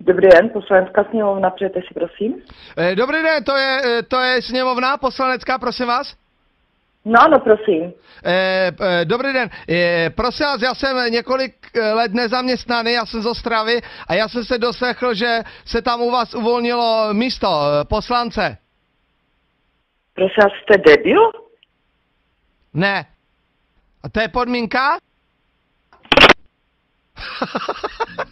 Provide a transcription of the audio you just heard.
Dobrý den, poslanecká sněmovna, přijete si, prosím. Dobrý den, to je sněmovna poslanecká, prosím vás? No ano, prosím. Dobrý den, prosím vás, já jsem několik let nezaměstnaný, já jsem z Ostravy a já jsem se doslechl, že se tam u vás uvolnilo místo poslance. Prosím vás, jste debil? Ne. A to je podmínka?